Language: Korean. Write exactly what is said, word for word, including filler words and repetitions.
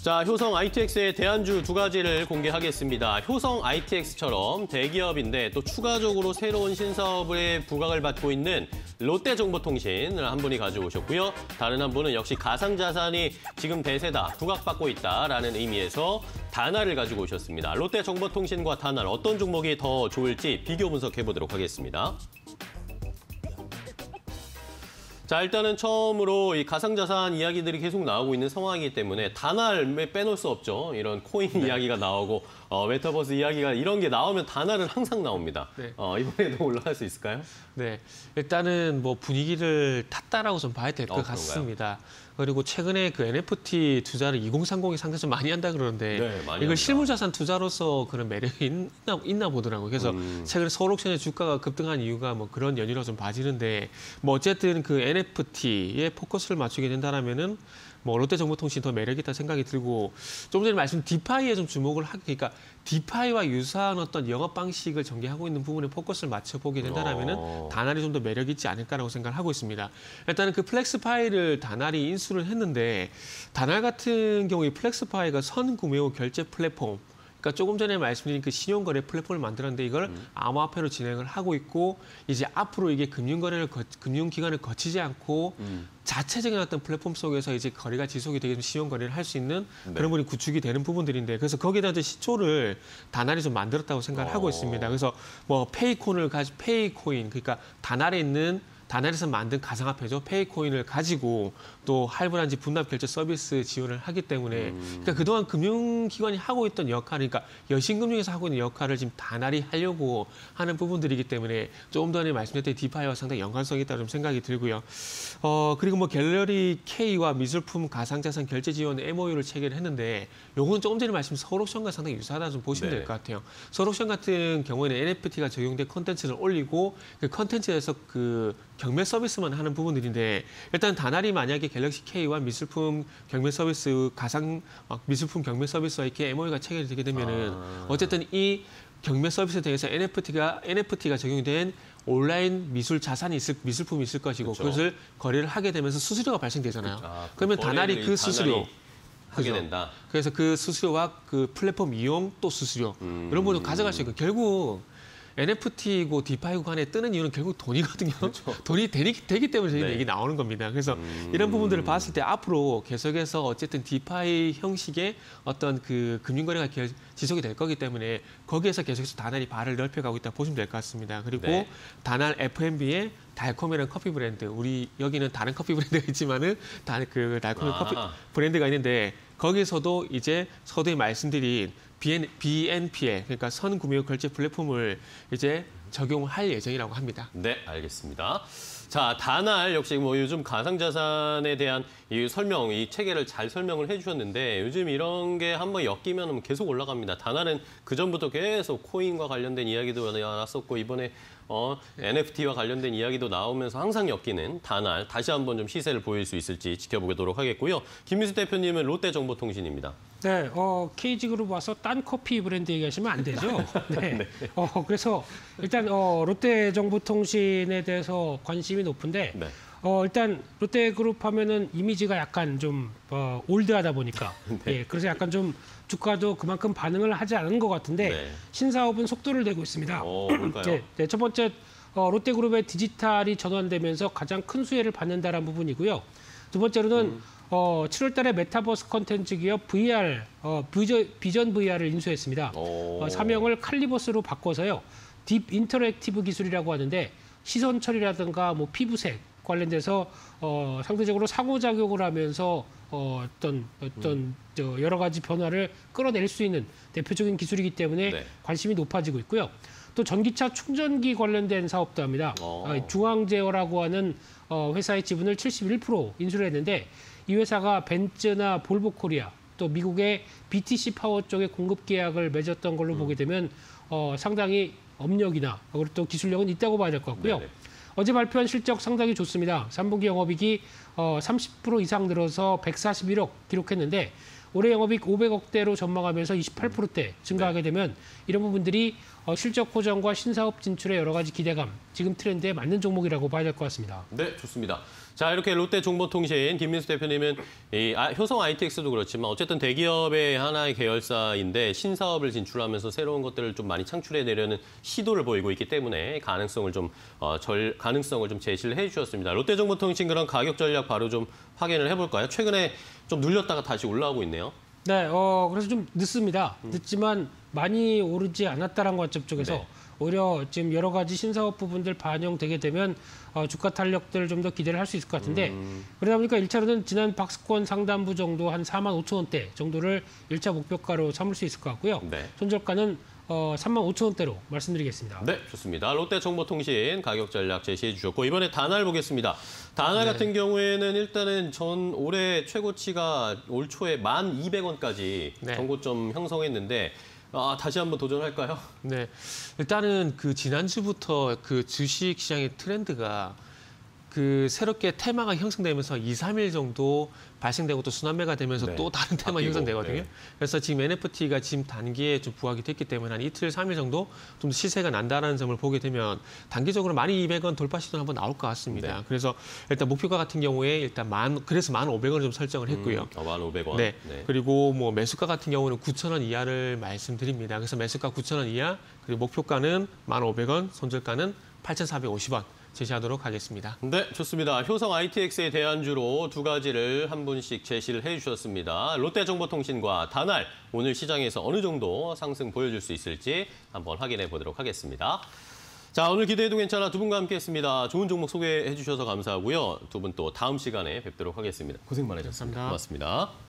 자, 효성 아이티엑스의 대안주 두 가지를 공개하겠습니다. 효성 아이티엑스처럼 대기업인데 또 추가적으로 새로운 신사업에 부각을 받고 있는 롯데정보통신을 한 분이 가져오셨고요. 다른 한 분은 역시 가상자산이 지금 대세다, 부각받고 있다라는 의미에서 다날을 가지고 오셨습니다. 롯데정보통신과 다날 어떤 종목이 더 좋을지 비교 분석해보도록 하겠습니다. 자, 일단은 처음으로 이 가상자산 이야기들이 계속 나오고 있는 상황이기 때문에 다날 빼놓을 수 없죠. 이런 코인 네. 이야기가 나오고 어, 메타버스 이야기가 이런 게 나오면 다날은 항상 나옵니다. 네. 어, 이번에도 올라갈 수 있을까요? 네, 일단은 뭐 분위기를 탔다라고 좀 봐야 될 것 어, 같습니다. 그리고 최근에 그 엔에프티 투자를 이공삼공이 상당히 좀 많이 한다 그러는데 네, 이걸 합니다. 실물자산 투자로서 그런 매력이 있나, 있나 보더라고요. 그래서 음. 최근에 서울옥션의 주가가 급등한 이유가 뭐 그런 연유로 좀 봐지는데 뭐 어쨌든 그 엔에프티에 포커스를 맞추게 된다라면은 뭐 롯데정보통신 더 매력 있다 생각이 들고 좀 전에 말씀 디파이에 좀 주목을 하게 그러니까 디파이와 유사한 어떤 영업 방식을 전개하고 있는 부분에 포커스를 맞춰보게 된다라면은 어. 다날이 좀 더 매력 있지 않을까라고 생각을 하고 있습니다. 일단은 그 플렉스파이를 다날이 인수를 했는데 다날 같은 경우에 플렉스파이가 선구매 후 결제 플랫폼 그러니까 조금 전에 말씀드린 그 신용거래 플랫폼을 만들었는데 이걸 음. 암호화폐로 진행을 하고 있고 이제 앞으로 이게 금융거래를 거, 금융기관을 거치지 않고 음. 자체적인 어떤 플랫폼 속에서 이제 거래가 지속이 되게 신용거래를 할 수 있는 네. 그런 부분이 구축이 되는 부분들인데 그래서 거기에 대한 시초를 다날이 좀 만들었다고 생각을 오. 하고 있습니다. 그래서 뭐 페이콘을 가지 페이코인 그러니까 다날에 있는 다날에서 만든 가상화폐죠. 페이코인을 가지고 또 할부란지 분납 결제 서비스 지원을 하기 때문에 음. 그러니까 그동안 금융기관이 하고 있던 역할, 그러니까 여신금융에서 하고 있는 역할을 지금 다날이 하려고 하는 부분들이기 때문에 조금 전에 말씀드렸던 디파이와 상당히 연관성이 있다고 좀 생각이 들고요. 어 그리고 뭐 갤러리 K와 미술품 가상자산 결제 지원 엠오유를 체결을 했는데 요건 조금 전에 말씀 서울옥션과 상당히 유사하다 좀 보시면 네. 될 것 같아요. 서울옥션 같은 경우에는 엔에프티가 적용된 콘텐츠를 올리고 그 콘텐츠에서 그 경매 서비스만 하는 부분들인데 일단 다날이 만약에 갤럭시 K와 미술품 경매 서비스 가상 어, 미술품 경매 서비스와 이렇게 엠오유가 체결이 되게 되면은 아. 어쨌든 이 경매 서비스에 대해서 엔에프티가 엔에프티가 적용된 온라인 미술 자산이 있을 미술품이 있을 것이고 그렇죠. 그것을 거래를 하게 되면서 수수료가 발생되잖아요. 아, 그러면 다날이 그 수수료 하게 된다. 그래서 그 수수료와 그 플랫폼 이용 또 수수료 음. 이런 부분을 가져갈 수 있고 결국 엔에프티고 디파이고 간에 뜨는 이유는 결국 돈이거든요. 그렇죠. 돈이 되기, 되기 때문에 저희 네. 얘기 나오는 겁니다. 그래서 음... 이런 부분들을 봤을 때 앞으로 계속해서 어쨌든 디파이 형식의 어떤 그 금융거래가 지속이 될 거기 때문에 거기에서 계속해서 다날이 발을 넓혀가고 있다 보시면 될 것 같습니다. 그리고 네. 다날 에프엠비의 달콤이라는 커피 브랜드, 우리 여기는 다른 커피 브랜드가 있지만은 다 그 달콤이 아... 커피 브랜드가 있는데 거기서도 이제 서두에 말씀드린 비엔피엘, 그러니까 선구매 후 결제 플랫폼을 이제 적용할 예정이라고 합니다. 네, 알겠습니다. 자, 다날 역시 뭐 요즘 가상자산에 대한 이 설명, 이 체계를 잘 설명을 해주셨는데 요즘 이런 게 한번 엮이면 계속 올라갑니다. 다날은 그전부터 계속 코인과 관련된 이야기도 나왔었고 이번에 어, 엔에프티와 관련된 이야기도 나오면서 항상 엮이는 다날 다시 한번 좀 시세를 보일 수 있을지 지켜보도록 하겠고요. 김민수 대표님은 롯데정보통신입니다. 네, 어, 케이지그룹 와서 딴 커피 브랜드 얘기하시면 안 되죠. 네. 네. 어, 그래서 일단 어, 롯데정보통신에 대해서 관심이 높은데 네. 어, 일단 롯데그룹 하면은 이미지가 약간 좀 어, 올드하다 보니까 네. 예, 그래서 약간 좀 주가도 그만큼 반응을 하지 않은 것 같은데 네. 신사업은 속도를 내고 있습니다. 오, 뭘까요? 네, 네, 첫 번째 어, 롯데그룹의 디지털이 전환되면서 가장 큰 수혜를 받는다라는 부분이고요. 두 번째로는 음. 어, 칠월 달에 메타버스 콘텐츠 기업 브이알, 어, 비전, 비전 브이알을 인수했습니다. 어, 사명을 칼리버스로 바꿔서요. 딥 인터랙티브 기술이라고 하는데 시선 처리라든가 뭐 피부색 관련돼서 어, 상대적으로 상호작용을 하면서 어, 어떤 어떤 음. 저 여러 가지 변화를 끌어낼 수 있는 대표적인 기술이기 때문에 네. 관심이 높아지고 있고요. 또 전기차 충전기 관련된 사업도 합니다. 어, 중앙제어라고 하는 어, 회사의 지분을 칠십일 퍼센트 인수를 했는데 이 회사가 벤츠나 볼보 코리아 또 미국의 비티씨 파워 쪽에 공급 계약을 맺었던 걸로 음. 보게 되면 어, 상당히 업력이나 그리고 또 기술력은 있다고 봐야 될 것 같고요. 네네. 어제 발표한 실적 상당히 좋습니다. 삼 분기 영업이익이 어, 삼십 퍼센트 이상 늘어서 백사십일억 기록했는데 올해 영업이익 오백억대로 전망하면서 이십팔 퍼센트대 증가하게 되면 이런 부분들이 어, 실적 호전과 신사업 진출의 여러 가지 기대감, 지금 트렌드에 맞는 종목이라고 봐야 될 것 같습니다. 네, 좋습니다. 자, 이렇게 롯데정보통신 김민수 대표님은 이 아, 효성 아이티엑스도 그렇지만 어쨌든 대기업의 하나의 계열사인데 신사업을 진출하면서 새로운 것들을 좀 많이 창출해내려는 시도를 보이고 있기 때문에 가능성을 좀 어, 절, 가능성을 좀 제시를 해주셨습니다. 롯데정보통신 그런 가격 전략 바로 좀 확인을 해볼까요? 최근에 좀 눌렸다가 다시 올라오고 있네요. 네, 어, 그래서 좀 늦습니다. 음. 늦지만 많이 오르지 않았다는 관점 쪽에서 네. 오히려 지금 여러 가지 신사업 부분들 반영되게 되면 어, 주가 탄력들 좀 더 기대를 할 수 있을 것 같은데 음. 그러다 보니까 일 차로는 지난 박스권 상단부 정도 한 사만 오천 원대 정도를 일 차 목표가로 삼을 수 있을 것 같고요. 네. 손절가는 어, 삼만 오천 원대로 말씀드리겠습니다. 네, 좋습니다. 롯데정보통신 가격 전략 제시해 주셨고 이번에 다날 보겠습니다. 다날 네. 같은 경우에는 일단은 전 올해 최고치가 올 초에 만 이백 원까지 네. 전고점 형성했는데 아, 다시 한번 도전할까요? 네, 일단은 그 지난주부터 그 주식 시장의 트렌드가 그 새롭게 테마가 형성되면서 이, 삼 일 정도 발생되고 또 순환매가 되면서 네. 또 다른 테마 바뀌고, 형성되거든요. 네. 그래서 지금 엔에프티가 지금 단기에 좀 부각이 됐기 때문에 한 이틀, 삼 일 정도 좀 시세가 난다라는 점을 보게 되면 단기적으로 만 이백 원 돌파 시도 한번 나올 것 같습니다. 네. 그래서 일단 목표가 같은 경우에 일단 만 그래서 만 오백 원을 좀 설정을 했고요. 음, 어, 만 오백 원. 네. 네. 그리고 뭐 매수가 같은 경우는 구천 원 이하를 말씀드립니다. 그래서 매수가 구천 원 이하, 그리고 목표가는 만 오백 원, 손절가는 팔천사백오십 원. 제시하도록 하겠습니다. 네, 좋습니다. 효성 아이티엑스의 대안주로 두 가지를 한 분씩 제시를 해주셨습니다. 롯데정보통신과 다날 오늘 시장에서 어느 정도 상승 보여줄 수 있을지 한번 확인해 보도록 하겠습니다. 자, 오늘 기대해도 괜찮아 두 분과 함께했습니다. 좋은 종목 소개해 주셔서 감사하고요. 두 분 또 다음 시간에 뵙도록 하겠습니다. 고생 많으셨습니다. 감사합니다. 고맙습니다.